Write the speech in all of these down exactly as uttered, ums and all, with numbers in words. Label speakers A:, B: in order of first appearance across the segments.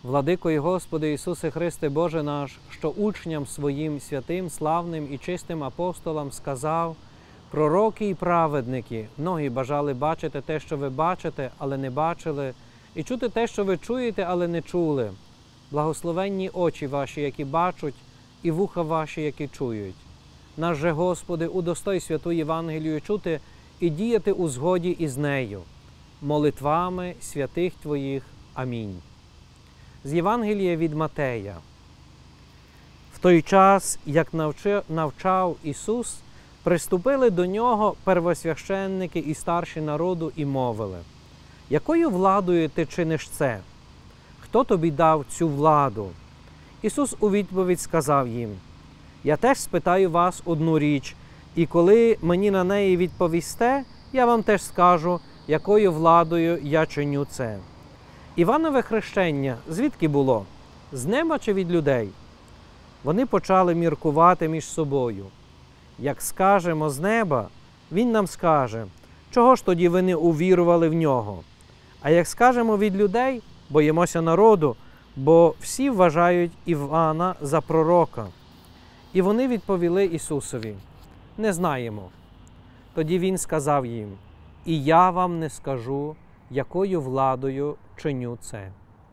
A: Владико і Господи Ісусе Христе, Боже наш, що учням Своїм святим, славним і чистим апостолам сказав: пророки і праведники, многі бажали бачити те, що ви бачите, але не бачили, і чути те, що ви чуєте, але не чули. Благословенні очі ваші, які бачать, і вуха ваші, які чують. Наш же, Господи, удостой святу Євангелію чути і діяти у згоді із нею. Молитвами святих Твоїх. Амінь. З Євангелія від Матея. В той час, як навчав Ісус, приступили до Нього первосвященники і старші народу і мовили: «Якою владою ти чиниш це? Хто тобі дав цю владу?» Ісус у відповідь сказав їм: «Я теж спитаю вас одну річ, і коли мені на неї відповісте, я вам теж скажу, якою владою я чиню це. Іванове хрещення звідки було? З неба чи від людей?» Вони почали міркувати між собою. «Як скажемо з неба, він нам скаже, чого ж тоді ви не увірували в нього? А як скажемо від людей, боїмося народу, бо всі вважають Івана за пророка». І вони відповіли Ісусові: «Не знаємо». Тоді Він сказав їм: «І я вам не скажу, якою владою чиню це».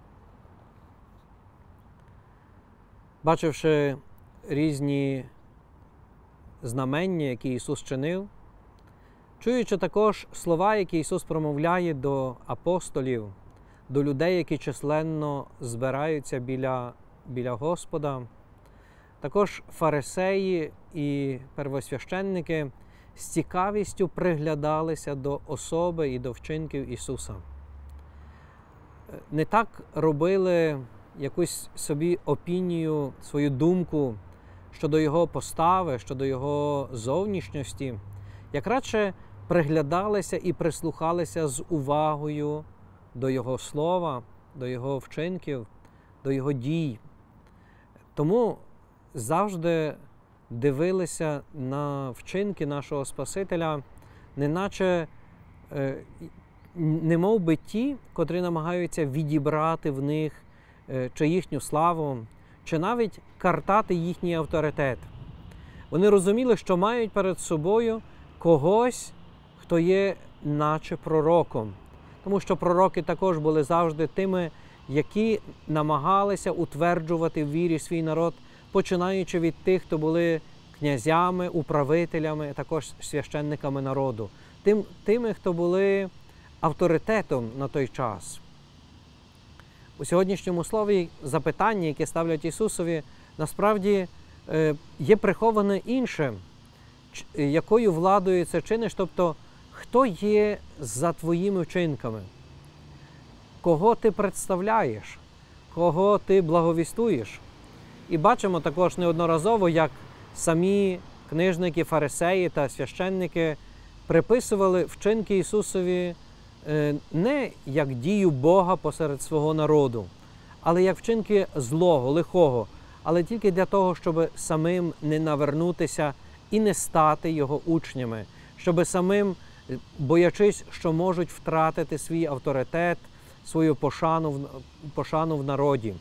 A: Бачивши різні знамення, які Ісус чинив, чуючи також слова, які Ісус промовляє до апостолів, до людей, які численно збираються біля, біля Господа, також фарисеї і первосвященники з цікавістю приглядалися до особи і до вчинків Ісуса. Не так робили якусь собі опінію, свою думку щодо Його постави, щодо Його зовнішньості, як радше приглядалися і прислухалися з увагою до Його слова, до Його вчинків, до Його дій. Тому завжди дивилися на вчинки нашого Спасителя, неначе не мов би ті, котрі намагаються відібрати в них чи їхню славу, чи навіть картати їхній авторитет. Вони розуміли, що мають перед собою когось, хто є наче пророком. Тому що пророки також були завжди тими, які намагалися утверджувати в вірі свій народ, починаючи від тих, хто були князями, управителями, також священниками народу. Тим, тими, хто були авторитетом на той час. У сьогоднішньому слові запитання, яке ставлять Ісусові, насправді є приховане інше. Якою владою це чиниш? Тобто, хто є за твоїми вчинками? Кого ти представляєш? Кого ти благовістуєш? І бачимо також неодноразово, як самі книжники, фарисеї та священники приписували вчинки Ісусові не як дію Бога посеред свого народу, але як вчинки злого, лихого, але тільки для того, щоб самим не навернутися і не стати Його учнями, щоб самим, боячись, що можуть втратити свій авторитет, свою пошану, пошану в народі.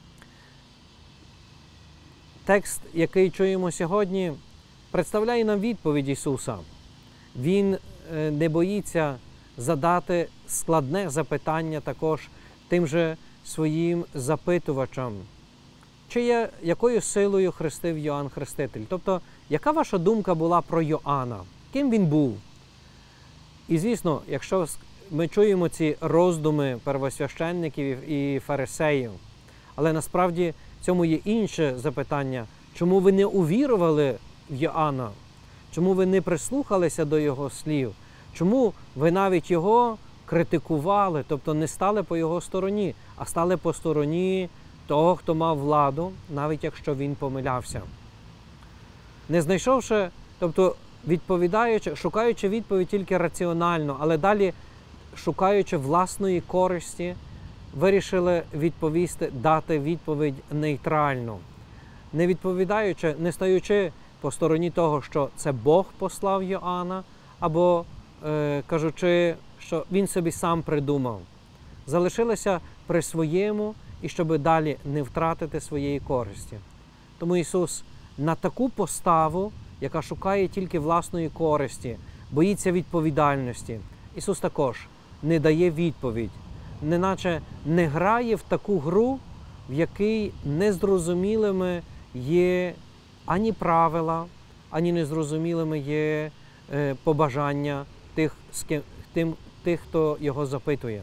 A: Текст, який чуємо сьогодні, представляє нам відповідь Ісуса. Він не боїться задати складне запитання також тим же своїм запитувачам. Чи є, якою силою хрестив Йоанн Хреститель? Тобто, яка ваша думка була про Йоанна? Ким він був? І, звісно, якщо ми чуємо ці роздуми первосвященників і фарисеїв, але насправді в цьому є інше запитання. Чому ви не увірували в Йоанна? Чому ви не прислухалися до його слів? Чому ви навіть його критикували, тобто не стали по його стороні, а стали по стороні того, хто мав владу, навіть якщо він помилявся? Не знайшовши, тобто відповідаючи, шукаючи відповідь тільки раціонально, але далі шукаючи власної користі, вирішили відповісти, дати відповідь нейтрально. Не відповідаючи, не стаючи по стороні того, що це Бог послав Йоанна, або е, кажучи, що він собі сам придумав. Залишилися при своєму і щоб далі не втратити своєї користі. Тому Ісус на таку поставу, яка шукає тільки власної користі, боїться відповідальності, Ісус також не дає відповідь, неначе не грає в таку гру, в якій незрозумілими є ані правила, ані незрозумілими є е, побажання тих, з ким, тим, тих, хто його запитує.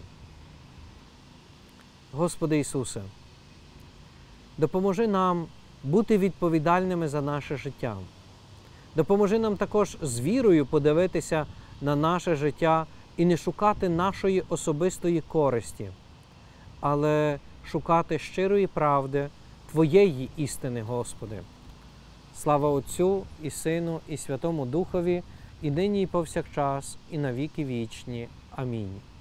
A: Господи Ісусе, допоможи нам бути відповідальними за наше життя. Допоможи нам також з вірою подивитися на наше життя і не шукати нашої особистої користі, але шукати щирої правди, Твоєї істини, Господи. Слава Отцю і Сину, і Святому Духові, і нині, і повсякчас, і на віки вічні. Амінь.